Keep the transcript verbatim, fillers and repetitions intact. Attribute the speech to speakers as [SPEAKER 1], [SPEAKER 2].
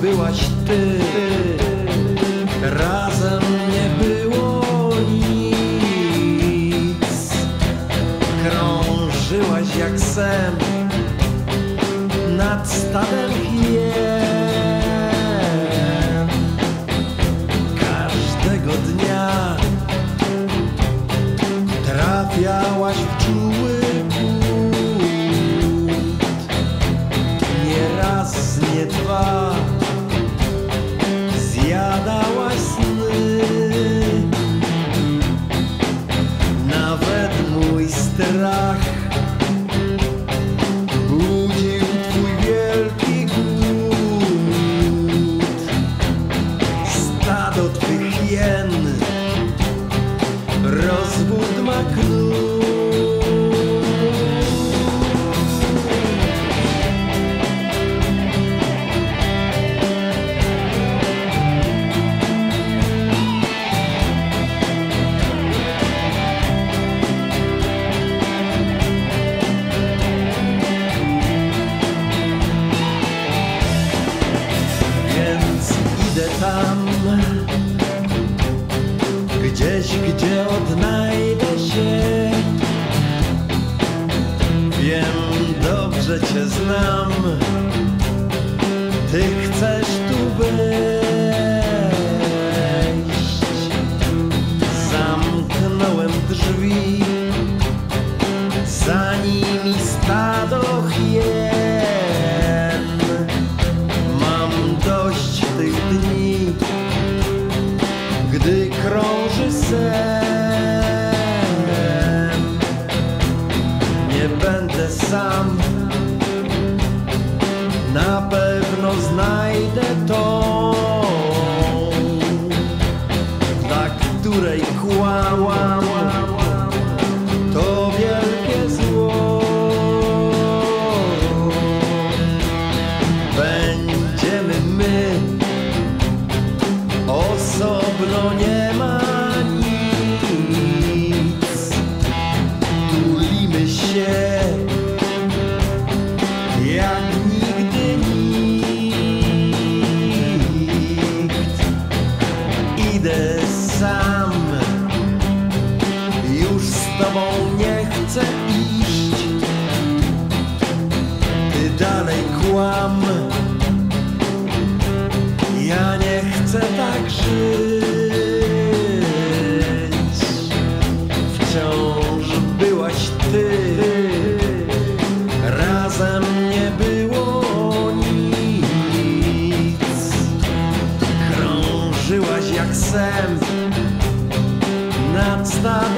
[SPEAKER 1] byłaś ty, razem nie było nic. Krążyłaś jak sen nad stadem hien. Każdego dnia trafiałaś w czuły głód. Nie raz, nie dwa zjadałaś sny. Nawet mój strach budził twój wielki głód. Stado twych hien rozwód ma knut. Więc idę tam, gdzieś, gdzie odnajdę się. Wiem, dobrze cię znam, ty chcesz tu wejść. Zamknąłem drzwi, za nimi stado hien. Mam dość tych dni, gdy krąży sen. Nie będę sam, na pewno znajdę tą, dla której kłamałam, to wielkie zło. Będziemy my, osobno nie ma nic. Tulimy się jak nigdy nikt. Idę sam, już z tobą nie chcę iść. Ty dalej kłam, ja nie chcę tak żyć. Wciąż byłaś ty, razem nie było nic. Krążyłaś jak sen nad stadem